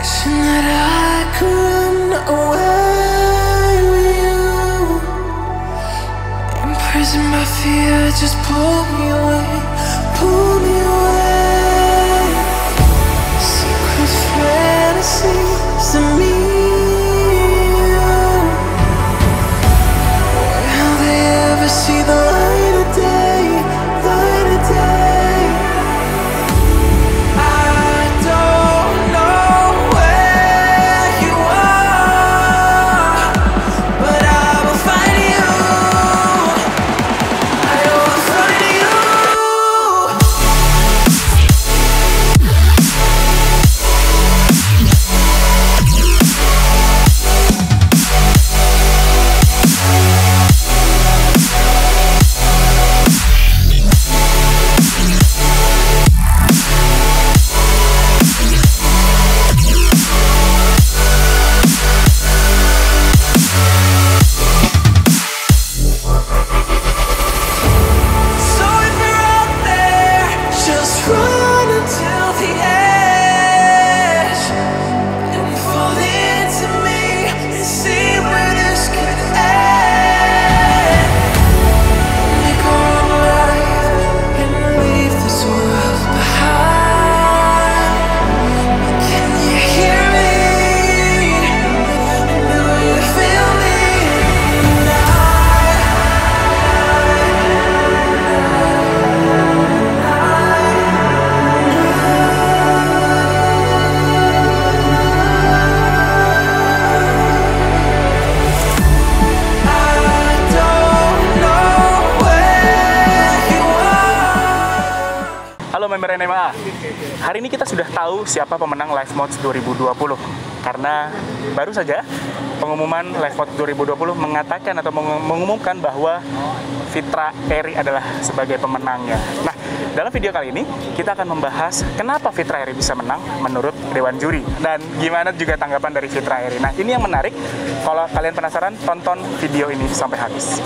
Wishing that I could run away with you. Imprisoned by fear, just pull me away, pull me away. Secret fantasies of me. Will they ever see the light of day, light of day? Halo member NMA, hari ini kita sudah tahu siapa pemenang Live Mods 2020 karena baru saja pengumuman Live Mods 2020 mengatakan atau mengumumkan bahwa Fitra Eri adalah sebagai pemenangnya. Nah, dalam video kali ini kita akan membahas kenapa Fitra Eri bisa menang menurut Dewan Juri dan gimana juga tanggapan dari Fitra Eri. Nah, ini yang menarik. Kalau kalian penasaran, tonton video ini sampai habis.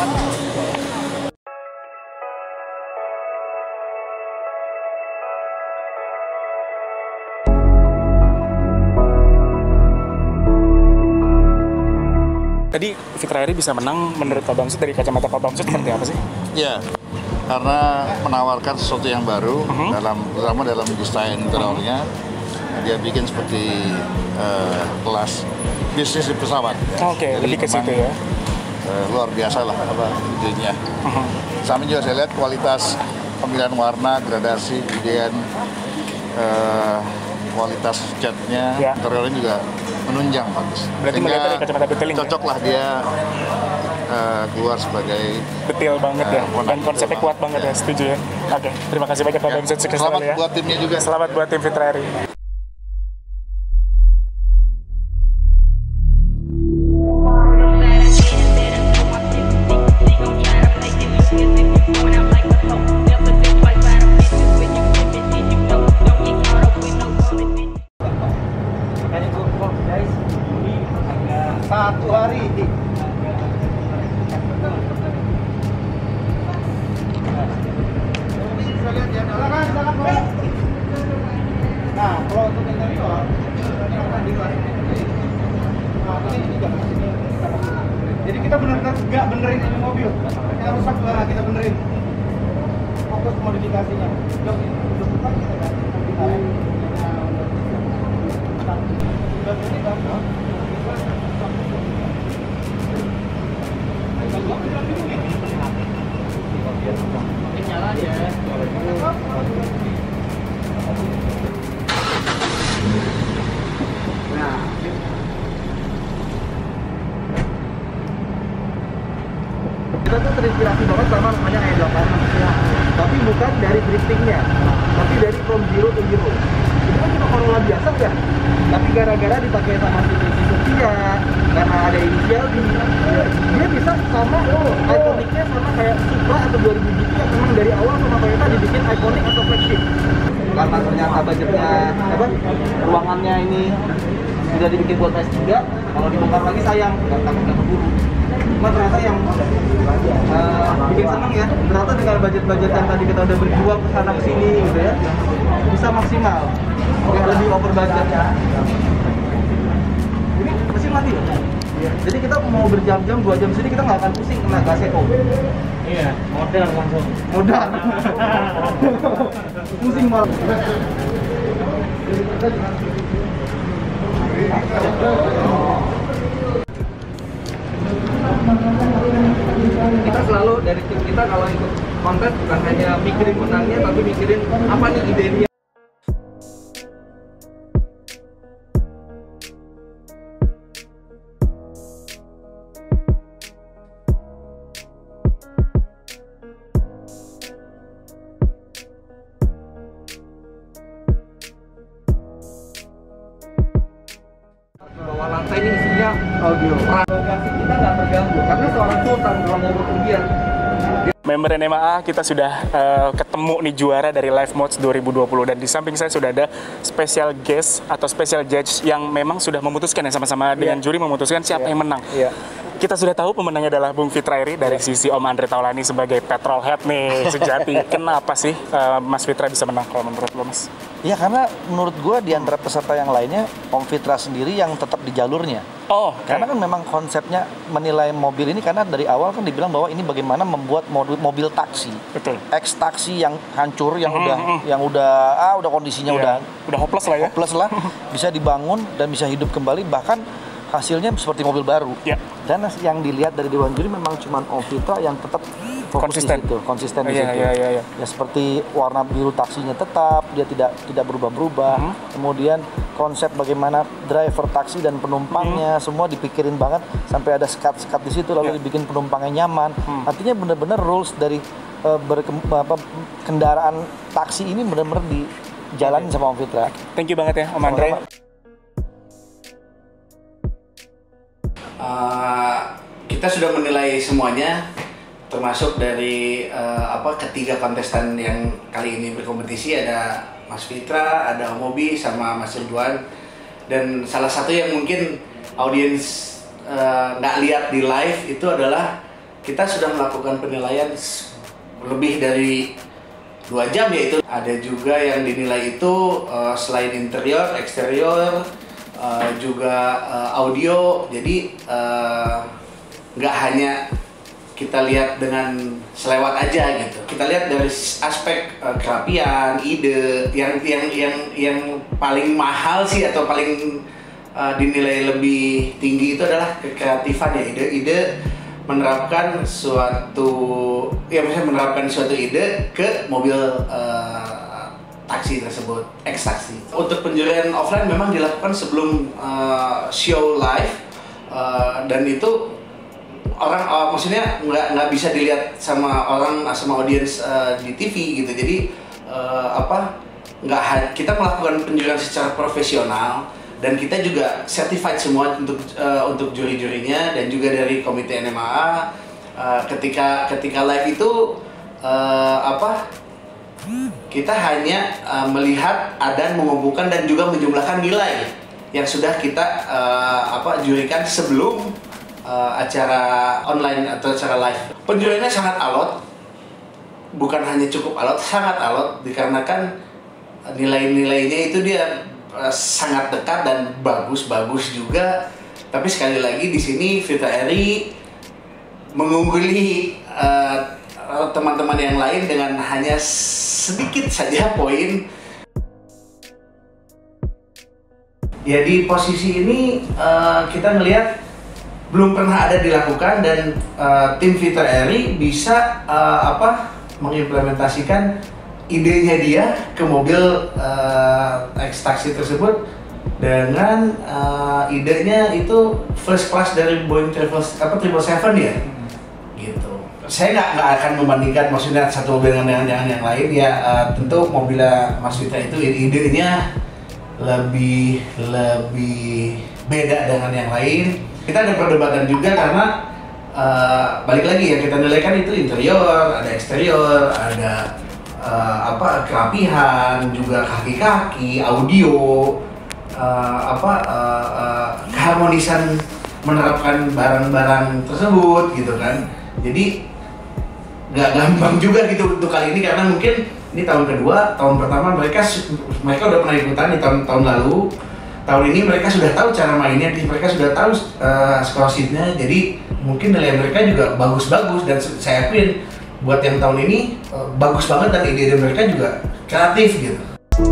Tadi Fitra Eri bisa menang menurut Pak Bamsud, dari kacamata Pak Bamsud seperti apa sih? Ya, karena menawarkan sesuatu yang baru terutama dalam desain interiornya. Dia bikin seperti kelas bisnis di pesawat. Oke, lebih ke situ ya. Luar biasa lah idenya. Sama juga saya lihat kualitas pemilihan warna, gradasi, kemudian kualitas catnya, interiornya juga menunjang bagus. Berarti melihat dari kacamata detailing cocok lah dia keluar sebagai detail banget ya, dan konsepnya kuat banget ya, setuju ya. Oke, terima kasih banyak Pak Bamsud, sukses selalu ya. Selamat buat timnya juga. Selamat buat tim Fitra Eri. Satu hari bisa lihat ya, silakan Bro. Nah, kalau untuk interior ini akan diklasifikasi. Nah, ini juga jadi kita benar-benar nggak benerin ini mobil, kita rusak lah, kita benerin, fokus modifikasinya. Untuk depan kita kan nyala dia. Nah, kita tuh terinspirasi banget sama namanya E86 ya. Tapi bukan dari driftingnya, tapi dari from zero to hero. Itu kan cuma Corolla biasa kan? Tapi gara-gara dipakai sama si Sofia, karena ada inisial di, dia bisa sama ikoniknya sama kayak Supra atau 2000 GT yang memang dari awal sama Toyota dibikin ikonik atau flagship. Karena ternyata budgetnya apa? Ruangannya ini sudah dibikin buat S3, kalau dibongkar lagi sayang, nggak takut nggak keburu. Cuma ternyata yang bikin seneng ya, ternyata dengan budget-budget yang tadi kita udah berjuang kesana kesini gitu ya, bisa maksimal, lebih over budget ya. mesin mati ya? Iya. Jadi kita mau berjam-jam, 2 jam sini kita nggak akan pusing kena gas EO. Iya, modal langsung. Modal. Pusing malah. Kita selalu dari tim kita kalau ikut kontes bukan hanya mikirin menangnya tapi mikirin apa nih idenya. Bawah lantai ini isinya audio. Bagasi kita nggak terganggu karena seorang sultan kalau mau bepergian. Member NMAA kita sudah ketemu nih juara dari Live Mods 2020 dan di samping saya sudah ada special guest atau special judge yang memang sudah memutuskan ya sama-sama dengan juri memutuskan siapa yang menang. Kita sudah tahu pemenangnya adalah Bung Fitra Eri dari sisi Om Andre Taulani sebagai petrolhead nih sejati. Kenapa sih Mas Fitra bisa menang kalau menurut lo, Mas? Ya karena menurut gue di antara peserta yang lainnya Om Fitra sendiri yang tetap di jalurnya. Oh, karena kan memang konsepnya menilai mobil ini karena dari awal kan dibilang bahwa ini bagaimana membuat mobil taksi. Betul. Ex taksi yang hancur, yang udah kondisinya udah hopeless lah ya. Hopeless lah, bisa dibangun dan bisa hidup kembali bahkan hasilnya seperti mobil baru. Dan yang dilihat dari Dewan Juri memang cuma Om Fitra yang tetap fokus konsisten di situ, konsisten di situ. Ya. Ya seperti warna biru taksinya tetap, dia tidak berubah-berubah. Kemudian konsep bagaimana driver taksi dan penumpangnya semua dipikirin banget sampai ada sekat-sekat di situ lalu dibikin penumpangnya nyaman. Artinya benar-benar rules dari kendaraan taksi ini benar-benar dijalanin sama Om Fitra. Thank you banget ya Om Andre. Kita sudah menilai semuanya, termasuk dari ketiga kontestan yang kali ini berkompetisi. Ada Mas Fitra, ada Om Obi, sama Mas Ridwan. Dan salah satu yang mungkin audiens nggak lihat di live itu adalah kita sudah melakukan penilaian lebih dari 2 jam, yaitu ada juga yang dinilai itu selain interior, eksterior, juga audio. Jadi nggak hanya kita lihat dengan selewat aja gitu. Kita lihat dari aspek kerapian, ide yang paling mahal sih atau paling dinilai lebih tinggi itu adalah kekreatifan ya, ide menerapkan suatu ide ke mobil taksi tersebut, ex taksi. Untuk penjurian offline memang dilakukan sebelum show live dan itu orang maksudnya nggak bisa dilihat sama audiens di TV gitu. Jadi kita melakukan penjurian secara profesional dan kita juga certified semua untuk juri-jurinya dan juga dari komite NMAA. Ketika live itu kita hanya melihat dan mengumpulkan dan juga menjumlahkan nilai yang sudah kita jurikan sebelum acara online atau acara live. Penjuriannya sangat alot, bukan hanya cukup alot, sangat alot dikarenakan nilai-nilainya itu dia sangat dekat dan bagus juga. Tapi sekali lagi di sini Fitra Eri mengungguli teman-teman yang lain dengan hanya sedikit saja poin. Ya di posisi ini kita melihat belum pernah ada dilakukan dan tim Fitra Eri bisa mengimplementasikan idenya dia ke mobil ex taksi tersebut dengan idenya itu first class dari Boeing 777 ya, gitu. Saya nggak akan membandingkan maksudnya satu mobil dengan yang lain ya. Tentu mobil Mas Fitra itu idenya lebih beda dengan yang lain. Kita ada perdebatan juga karena balik lagi yang kita nilaikan itu interior, ada eksterior, ada kerapihan, juga kaki-kaki, audio, keharmonisan menerapkan barang-barang tersebut gitu kan. Jadi nggak gampang juga gitu untuk kali ini karena mungkin ini tahun kedua, tahun pertama mereka udah pernah ikutan di tahun lalu, tahun ini mereka sudah tahu cara mainnya, mereka sudah tahu score sheet-nya, jadi mungkin nilai mereka juga bagus-bagus, dan saya akuin buat yang tahun ini bagus banget, dan ide mereka juga kreatif gitu.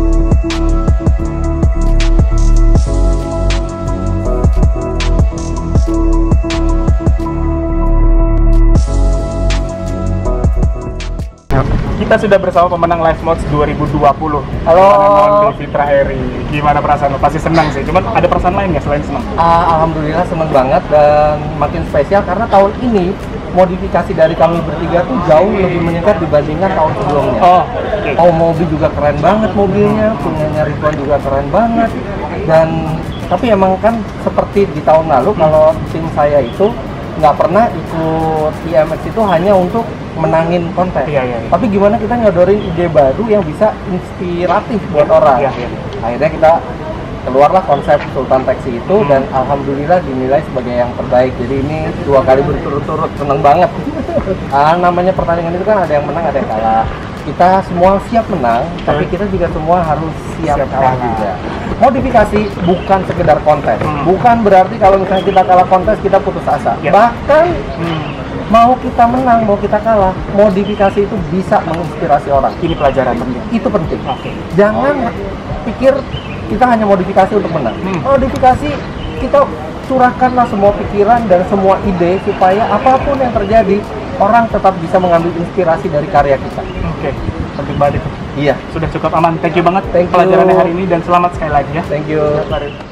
Kita sudah bersama pemenang Live Mods 2020. Halo. Nama Fitra Eri. Gimana perasaan lo? Pasti senang sih. Cuman ada perasaan lain nggak selain senang? Alhamdulillah senang banget, dan makin spesial karena tahun ini modifikasi dari kami bertiga tuh jauh lebih meningkat dibandingkan tahun sebelumnya. Oh, okay. Mobil juga keren banget mobilnya, punyanya Ridwan juga keren banget. Dan tapi emang kan seperti di tahun lalu, kalau tim saya itu nggak pernah ikut IMX itu hanya untuk menangin konten. Iya. Tapi gimana kita nyodorin ide baru yang bisa inspiratif buat orang. Iya. Akhirnya kita keluarlah konsep Sultan Taxi itu, dan alhamdulillah dinilai sebagai yang terbaik. Jadi ini 2 kali berturut-turut, seneng banget. Namanya pertandingan itu kan ada yang menang, ada yang kalah. Kita semua siap menang, tapi kita juga semua harus siap kalah juga. Modifikasi bukan sekedar konten, bukan berarti kalau misalnya kita kalah kontes kita putus asa. Bahkan mau kita menang, mau kita kalah, modifikasi itu bisa menginspirasi orang. Ini pelajaran penting. Itu penting. Oke. Jangan pikir kita hanya modifikasi untuk menang. Modifikasi kita curahkanlah semua pikiran dan semua ide supaya apapun yang terjadi, orang tetap bisa mengambil inspirasi dari karya kita. Oke. Penting banget itu. Iya. Sudah cukup aman. Thank you banget Thank you. pelajarannya hari ini, dan selamat sekali lagi ya. Thank you. Mari.